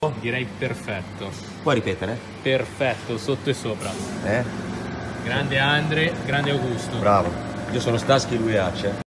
Direi perfetto. Puoi ripetere? Perfetto, sotto e sopra. Eh? Grande Andre, grande Augusto. Bravo. Io sono Staschi, lui è Ace.